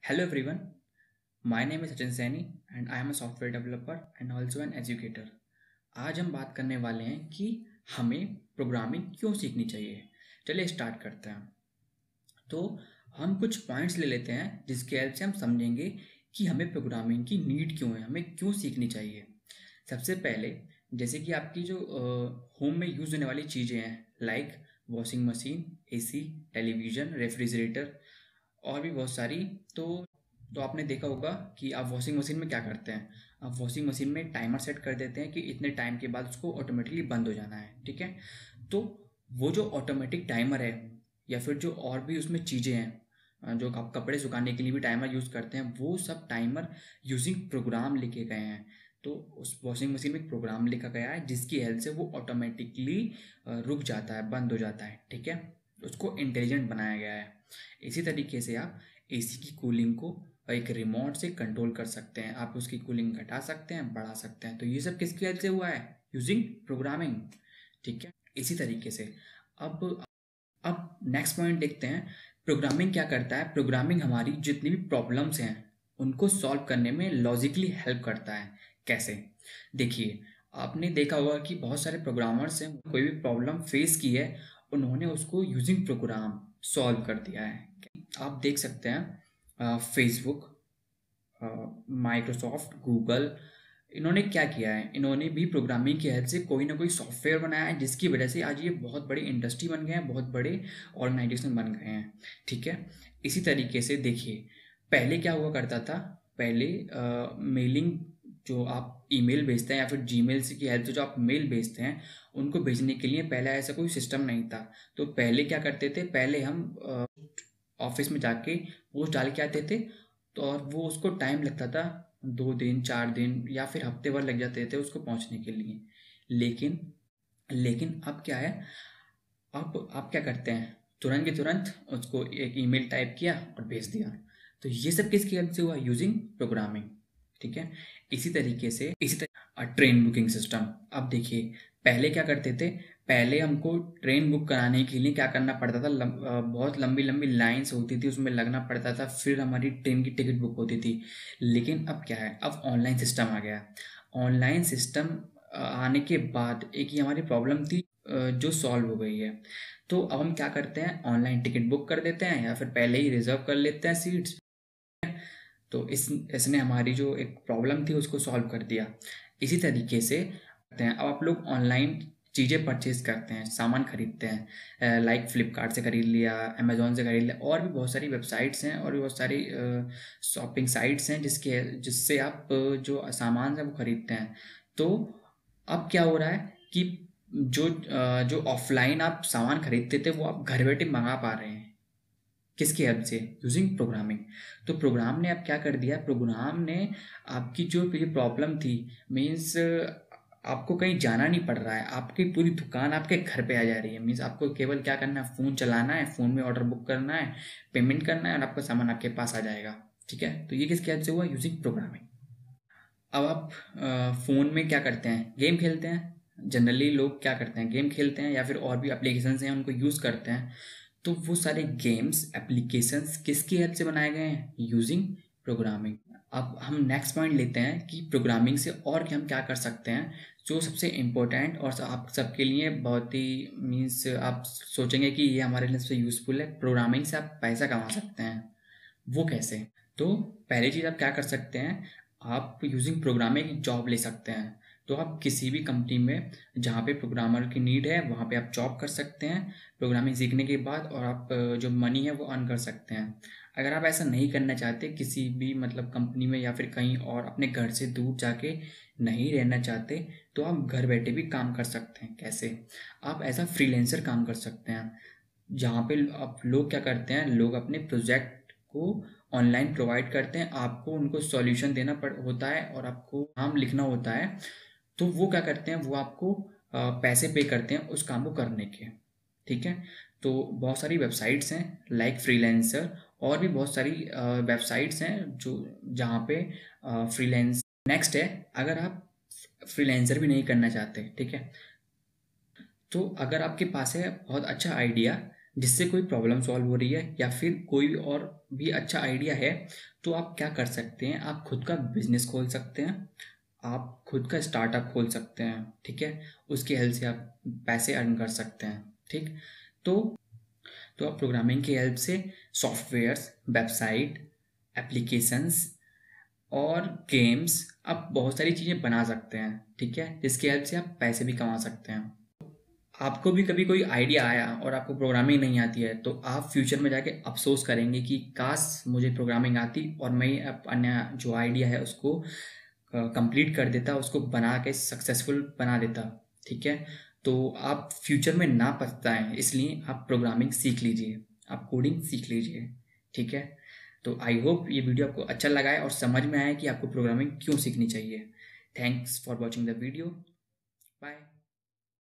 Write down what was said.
Hello everyone, my name is Sachin Saini and I am a software developer and also an educator. आज हम बात करने वाले हैं कि हमें प्रोग्रामिंग क्यों सीखनी चाहिए। चलिए स्टार्ट करते हैं। तो हम कुछ पॉइंट्स ले लेते हैं जिसके हेल्प से हम समझेंगे कि हमें प्रोग्रामिंग की नीड क्यों है, हमें क्यों सीखनी चाहिए। सबसे पहले जैसे कि आपकी जो होम में यूज़ होने वाली चीज़ें हैं like washing machine, AC, television, refrigerator और भी बहुत सारी। तो आपने देखा होगा कि आप वॉशिंग मशीन में क्या करते हैं। आप वॉशिंग मशीन में टाइमर सेट कर देते हैं कि इतने टाइम के बाद उसको ऑटोमेटिकली बंद हो जाना है, ठीक है। तो वो जो ऑटोमेटिक टाइमर है या फिर जो और भी उसमें चीज़ें हैं, जो आप कपड़े सुखाने के लिए भी टाइमर यूज़ करते हैं, वो सब टाइमर यूजिंग प्रोग्राम लिखे गए हैं। तो उस वॉशिंग मशीन में एक प्रोग्राम लिखा गया है जिसकी हेल्प से वो ऑटोमेटिकली रुक जाता है, बंद हो जाता है, ठीक है। उसको इंटेलिजेंट बनाया गया है। इसी तरीके से आप एसी की कूलिंग को एक रिमोट से कंट्रोल कर सकते हैं। आप उसकी कूलिंग घटा सकते हैं, बढ़ा सकते हैं। तो ये सब किसकी हेल्प से हुआ है? यूजिंग प्रोग्रामिंग, ठीक है। इसी तरीके से अब नेक्स्ट पॉइंट देखते हैं। प्रोग्रामिंग क्या करता है? प्रोग्रामिंग हमारी जितनी भी प्रॉब्लम्स हैं उनको सॉल्व करने में लॉजिकली हेल्प करता है। कैसे? देखिए, आपने देखा होगा कि बहुत सारे प्रोग्रामर्स हैं, कोई भी प्रॉब्लम फेस की है, उन्होंने उसको यूजिंग प्रोग्राम सॉल्व कर दिया है। आप देख सकते हैं फेसबुक, माइक्रोसॉफ्ट, गूगल, इन्होंने क्या किया है? इन्होंने भी प्रोग्रामिंग की हेल्प से कोई ना कोई सॉफ्टवेयर बनाया है जिसकी वजह से आज ये बहुत बड़े इंडस्ट्री बन गए हैं, बहुत बड़े ऑर्गेनाइजेशन बन गए हैं, ठीक है। इसी तरीके से देखिए, पहले क्या हुआ करता था? पहले मेलिंग, जो आप ईमेल भेजते हैं या फिर जीमेल से की हेल्प से जो आप मेल भेजते हैं, उनको भेजने के लिए पहले ऐसा कोई सिस्टम नहीं था। तो पहले क्या करते थे? पहले हम ऑफिस में जाके पोस्ट डाल के आते थे, तो और वो उसको टाइम लगता था, 2 दिन, 4 दिन या फिर हफ्ते भर लग जाते थे उसको पहुंचने के लिए। लेकिन लेकिन अब क्या है? अब आप क्या करते हैं? तुरंत के तुरंत उसको एक ईमेल टाइप किया और भेज दिया। तो ये सब किसकी हेल्प से हुआ? यूजिंग प्रोग्रामिंग, ठीक है। इसी तरह ट्रेन बुकिंग सिस्टम। अब देखिए, पहले क्या करते थे? पहले हमको ट्रेन बुक कराने के लिए क्या करना पड़ता था? बहुत लंबी लंबी लाइन्स होती थी, उसमें लगना पड़ता था, फिर हमारी ट्रेन की टिकट बुक होती थी। लेकिन अब क्या है? अब ऑनलाइन सिस्टम आ गया। ऑनलाइन सिस्टम आने के बाद एक ये हमारी प्रॉब्लम थी जो सॉल्व हो गई है। तो अब हम क्या करते हैं? ऑनलाइन टिकट बुक कर देते हैं या फिर पहले ही रिजर्व कर लेते हैं सीट्स। तो इसने हमारी जो एक प्रॉब्लम थी उसको सॉल्व कर दिया। इसी तरीके से करते हैं, अब आप लोग ऑनलाइन चीज़ें परचेज करते हैं, सामान खरीदते हैं, लाइक फ्लिपकार्ट से खरीद लिया, अमेजोन से खरीद लिया, और भी बहुत सारी वेबसाइट्स हैं और भी बहुत सारी शॉपिंग साइट्स हैं जिससे आप जो सामान है वो खरीदते हैं। तो अब क्या हो रहा है कि जो ऑफलाइन आप सामान खरीदते थे वो आप घर बैठे मंगा पा रहे हैं। किसकी हेल्प से? Using programming. तो प्रोग्राम ने अब क्या कर दिया? प्रोग्राम ने आपकी जो ये प्रॉब्लम थी, मीन्स आपको कहीं जाना नहीं पड़ रहा है, आपकी पूरी दुकान आपके घर पे आ जा रही है। मीन्स आपको केवल क्या करना है? फ़ोन चलाना है, फ़ोन में ऑर्डर बुक करना है, पेमेंट करना है और आपका सामान आपके पास आ जाएगा, ठीक है। तो ये किसकी हेल्प से हुआ? Using programming. अब आप फ़ोन में क्या करते हैं? गेम खेलते हैं। जनरली लोग क्या करते हैं? गेम खेलते हैं या फिर और भी एप्लीकेशंस हैं उनको यूज़ करते हैं। तो वो सारे गेम्स एप्लीकेशंस किसकी हेल्प से बनाए गए हैं? Using programming. अब हम नेक्स्ट पॉइंट लेते हैं कि प्रोग्रामिंग से और क्या हम क्या कर सकते हैं। जो सबसे इम्पोर्टेंट और आप सबके लिए बहुत ही, मीन्स आप सोचेंगे कि ये हमारे लिए सबसे यूज़फुल है, प्रोग्रामिंग से आप पैसा कमा सकते हैं। वो कैसे? तो पहली चीज़ आप क्या कर सकते हैं? आप यूजिंग प्रोग्रामिंग एक जॉब ले सकते हैं। तो आप किसी भी कंपनी में जहाँ पे प्रोग्रामर की नीड है वहाँ पे आप जॉब कर सकते हैं प्रोग्रामिंग सीखने के बाद, और आप जो मनी है वो अर्न कर सकते हैं। अगर आप ऐसा नहीं करना चाहते किसी भी मतलब कंपनी में या फिर कहीं और अपने घर से दूर जाके नहीं रहना चाहते, तो आप घर बैठे भी काम कर सकते हैं। कैसे? आप एज अ फ्रीलेंसर काम कर सकते हैं, जहाँ पे आप लोग क्या करते हैं? लोग अपने प्रोजेक्ट को ऑनलाइन प्रोवाइड करते हैं, आपको उनको सॉल्यूशन देना पड़ होता है और आपको काम लिखना होता है। तो वो क्या करते हैं? वो आपको पैसे पे करते हैं उस काम को करने के, ठीक है। तो बहुत सारी वेबसाइट्स हैं लाइक फ्रीलांसर, और भी बहुत सारी वेबसाइट्स हैं जो जहाँ पे फ्रीलांस। नेक्स्ट है, अगर आप फ्रीलांसर भी नहीं करना चाहते, ठीक है, तो अगर आपके पास है बहुत अच्छा आइडिया, जिससे कोई प्रॉब्लम सॉल्व हो रही है या फिर कोई और भी अच्छा आइडिया है, तो आप क्या कर सकते हैं, आप खुद का बिजनेस खोल सकते हैं, आप खुद का स्टार्टअप खोल सकते हैं। ठीक है, उसकी हेल्प से आप पैसे अर्न कर सकते हैं। ठीक, तो तो आप प्रोग्रामिंग की हेल्प से सॉफ्टवेयर्स, वेबसाइट, एप्लीकेशंस और गेम्स, आप बहुत सारी चीज़ें बना सकते हैं। ठीक है, जिसकी हेल्प से आप पैसे भी कमा सकते हैं। आपको भी कभी कोई आइडिया आया और आपको प्रोग्रामिंग नहीं आती है, तो आप फ्यूचर में जाके अफसोस करेंगे कि काश मुझे प्रोग्रामिंग आती और मैं अपना जो आइडिया है उसको कंप्लीट कर देता, उसको बना के सक्सेसफुल बना देता। ठीक है, तो आप फ्यूचर में ना पछताएं, इसलिए आप प्रोग्रामिंग सीख लीजिए, आप कोडिंग सीख लीजिए। ठीक है, तो आई होप ये वीडियो आपको अच्छा लगा है और समझ में आया कि आपको प्रोग्रामिंग क्यों सीखनी चाहिए। Thanks for watching the video.